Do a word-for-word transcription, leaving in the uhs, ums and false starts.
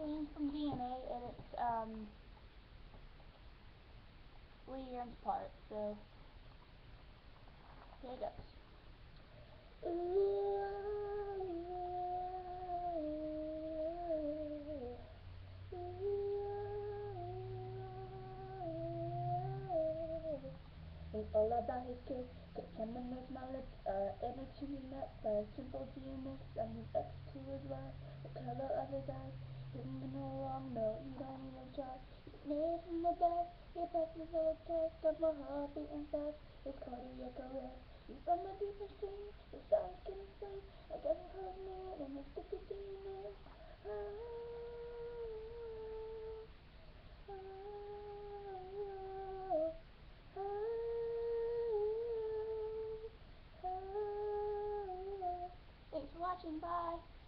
came from D N A, and it's um three grams apart. So here it goes. It's all about his kiss, contaminate my lips, uh, energy nuts, uh, simple genius, and his X two as well, the color of his eyes, hidden in the wrong, no, you don't even try, he's made from the best, he passes all the test, got my heart beating fast, his cardiac arrest, he's from the deepest dream, the sun's getting flame, I got him close near, and his sticky demon, ah, ah, ah, ah. Thanks for watching, bye!